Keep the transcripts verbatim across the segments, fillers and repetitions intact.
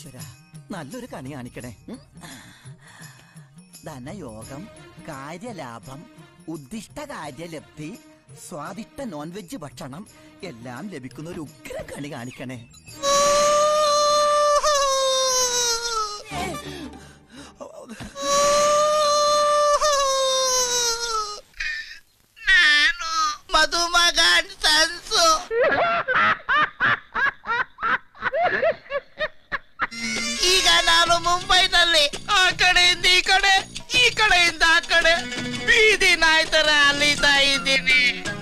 ഈശ്വര, നല്ലൊരു കണി കാണിക്കണേ. ധനയോഗം, കാര്യലാഭം, ഉദ്ദിഷ്ട കാര്യലബ്ധി, സ്വാദിഷ്ട നോൺ വെജ് ഭക്ഷണം എല്ലാം ലഭിക്കുന്ന ഒരു ഉഗ്ര കണി കാണിക്കണേ. ಮದುಮಗನ್ ಸನ್ಸು ಈಗ ನಾನು ಮುಂಬೈನಲ್ಲಿ ಆ ಕಡೆಯಿಂದ ಈ ಕಡೆ ಈ ಕಡೆಯಿಂದ ಆ ಕಡೆ ಬೀದಿ ನಾಯಿ ತರ ಅಲಿತಾ ಇದ್ದೀನಿ.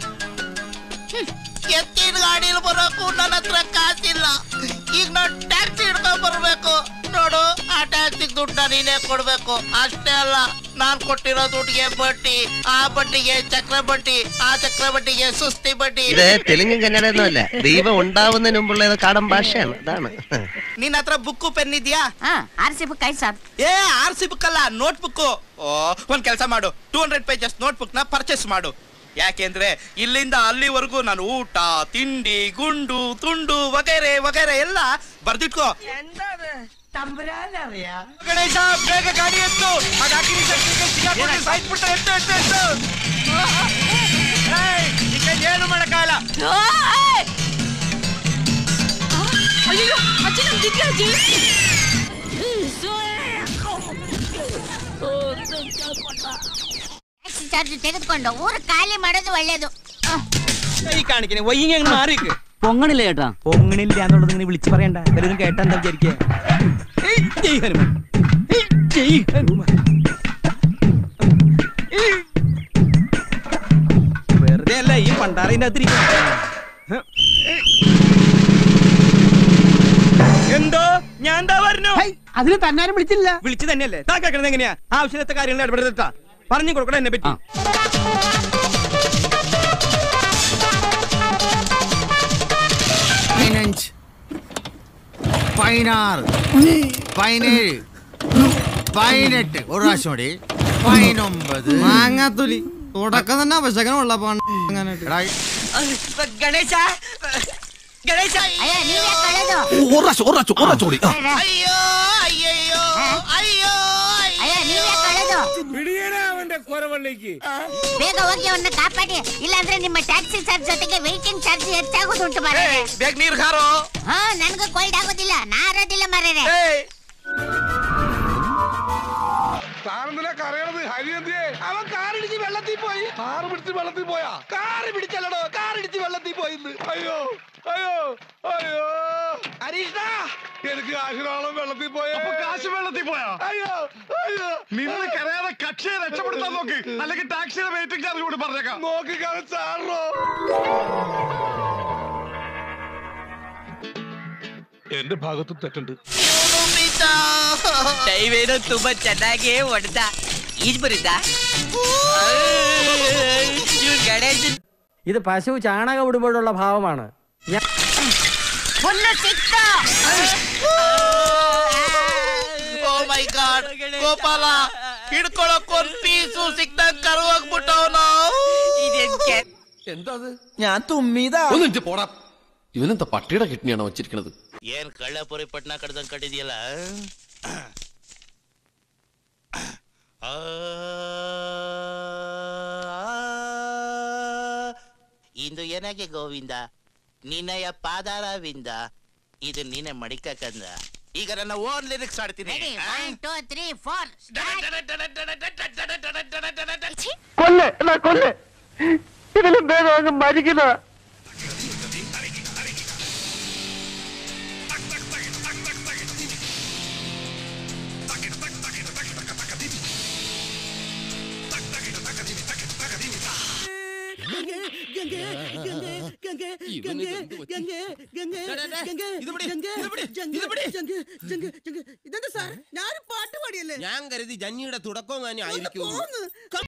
ಎತ್ತಿನ ಗಾಡಿಲಿ ಬರೋಕು ನನ್ನ ಹತ್ರ ಕಾಸಿಲ್ಲ. ಈಗ ನಾನು ಟ್ಯಾಕ್ಸಿ ಹಿಡ್ಕೊಂಡ್ ಬರ್ಬೇಕು. ನೋಡು, ಆ ಟ್ಯಾಕ್ಸಿಗೆ ದುಡ್ಡು ನೀನೇ ಕೊಡ್ಬೇಕು. ಅಷ್ಟೇ ಅಲ್ಲ, ನಾನ್ ಕೊಟ್ಟಿರೋ ದುಡ್ಡಿಗೆ ಬಡ್ಡಿ, ಆ ಬಡ್ಡಿಗೆ ಚಕ್ರ ಬಡ್ಡಿ, ಆ ಚಕ್ರ ಬಡ್ಡಿಗೆ ಸುಸ್ತಿ ಬಡ್ಡಿ. ഇത് തെലുങ്കും കന്നഡയൊന്നും അല്ല, ദൈവം ഉണ്ടാവുന്നതിന് മുമ്പുള്ള കാടൻ ഭാഷയാണ്. അതാണ്. ನಿನ್ನ ಹತ್ರ ಬುಕ್ಕು ಪೆನ್ ಇದೆಯಾ? ಆರ್ ಸಿ ಬುಕ್ ಆಯ್ತು sir. A R C book ಅಲ್ಲ, ನೋಟ್ ಬುಕ್. ಓ, ಒಂದ್ ಕೆಲಸ ಮಾಡು, two hundred pages note book ನ ಪರ್ಚೇಸ್ ಮಾಡು. ಯಾಕೆಂದ್ರೆ ಇಲ್ಲಿಂದ ಅಲ್ಲಿವರೆಗೂ ನಾನು ಊಟ, ತಿಂಡಿ, ಗುಂಡು, ತುಂಡು ವಗೈರೆ ವಗೈರೆ ಎಲ್ಲ ಬರ್ದಿಟ್ಕೋ. ಗಣೇಶ, ಬೇಗ ಗಾಡಿ ಎತ್ತು. ಏನು ಮಾಡಕ್ಕಾಗಲ್ಲ. ಚಾರ್ಜ್ ತೆಗೆದುಕೊಂಡು ಊರು ಖಾಲಿ ಮಾಡೋದು ಒಳ್ಳೇದು. ഈ കാണിക്കണേ വയ്യ മാറിക്ക്. പൊങ്ങണില്ല ചേട്ടാ. പൊങ്ങണില്ല എന്നുള്ളത് ഇങ്ങനെ വിളിച്ചു പറയണ്ട. എല്ലാവരും കേട്ടാ എന്താ വിചാരിക്കുക? ജയ് ഹനുമാൻ, ജയ് ഹനുമാൻ. വെറുതെ അല്ല ഈ പണ്ടാറിന്റെ അകത്തിരിക്കും. എന്തോ ഞാൻ എന്താ പറഞ്ഞു? അതിന് തന്നാരും വിളിച്ചില്ല. വിളിച്ചു തന്നെയല്ലേ. താ കേൾക്കണത് എങ്ങനെയാ? ആവശ്യത്തെ കാര്യങ്ങൾ ഇടപെടുത്താ പറഞ്ഞു കൊടുക്കണം എന്നെ പറ്റി. പതിനഞ്ച്, പതിനാറ്, പതിനേഴ്, പതിനെട്ട്, ഒരു പ്രാവശ്യം കൂടി പതിനൊമ്പത്. മാങ്ങാത്തൊലി തുടക്കം തന്നെ അവശകനമുള്ള ಗಣೇಶ, ಗಣೇಶ, ಅಯ್ಯೋ ನೀವೇ ಕಳೆದು. ಅಯ್ಯೋ ಅಯ್ಯಯ್ಯೋ ಅಯ್ಯೋ ಅಯ್ಯೋ ನೀವೇ ಕಳೆದು. ಬೇಗ ಹೋಗಿ ಅವನ್ನ ಕಾಪಾಡಿ, ಇಲ್ಲಾಂದ್ರೆ ನಿಮ್ಮ ಟ್ಯಾಕ್ಸಿ ಚಾರ್ಜ್ ಜೊತೆಗೆ ವೇಟಿಂಗ್ ಚಾರ್ಜ್ ಹೆಚ್ಚಾಗೋದುಂಟು ಮಾರೇರೆ. ಬೇಗ ನೀರ್ ಹಾರೋ. ಹಾ, ನನ್ಗೂ ಕೋಲ್ಡ್ ಆಗೋದಿಲ್ಲ, ನಾ ಆರೋದಿಲ್ಲ ಮಾರೇರೆ. അവൻ കാറിടിച്ച് വെള്ളത്തിൽ പോയി. കാറ് പിടിച്ച് വെള്ളത്തിൽ പോയാ? കാറ് പിടിച്ചല്ലടോ, കാറിടിച്ച് വെള്ളത്തിൽ പോയിന്ന്. അയ്യോ അയ്യോ അയ്യോ ഹരീഷ്ണ, എനിക്ക് കാശിനോളം വെള്ളത്തിൽ പോയ. കാശ് വെള്ളത്തിൽ പോയാ? അയ്യോ അയ്യോ. നിന്ന് കരയാതെ കക്ഷിയെ രക്ഷപ്പെടുത്താൻ നോക്ക്, അല്ലെങ്കിൽ ടാക്സിയുടെ വെയിറ്റിംഗ് ചാർജ് കൂടി പറഞ്ഞേക്കാം. നോക്കി ചാടോ. എന്റെ ഭാഗത്തും തെറ്റുണ്ട്. ದಯವೇನು ತುಂಬಾ ಚೆನ್ನಾಗಿ ಹೊಡೆದ. ಈಜ್ ಬರಿದ್ದ ಗಣೇಶ್. ഇത് പശു ചാണകം ഇടുമ്പോഴുള്ള ഭാവമാണ്. ಓ ಮೈ ಗಾಡ್, ಗೋಪಾಲ ಹಿಡ್ಕೊಳಕ್ ಒಂದ್ ಪೀಸು ಸಿಕ್ತಂಗ್ ಕರುವಾಗ್ಬಿಟ್ಟವನು. എന്താ ഞാൻ തുമ്മിതാ. ഒന്നിട്ട് പോടാ. ഇവനെന്താ പട്ടിയുടെ കിഡ്നിയാണോ വെച്ചിരിക്കണത്? ಏನ್ ಕಳ್ಳಪುರಿ ಪಟ್ನ ಕಡ್ದಂಗ್ ಕಟ್ಟಿದ್ಯಲ್ಲ. ಇಂದು ಏನಾಗೆ ಗೋವಿಂದ, ನಿನ್ನಯ ಪಾದಾರವಿಂದ ಇದು ನೀನೆ ಮಡಿಕಂದ. ಈಗ ನನ್ನ ಓನ್ ಲಿರಿಕ್ಸ್ ಆಡ್ತೀನಿ. One two three four. കൊല്ലെ എന്നാ കൊല്ലെ, ഇതിലും ഭേദം അങ്ങ് മരിക്കുന്ന. ഇതെന്താ സാർ, ഞാനൊരു പാട്ട് പാടിയല്ലേ? ഞാൻ കരുതി ജന്നിയുടെ തുടക്കം തന്നെ ആയിരിക്കും.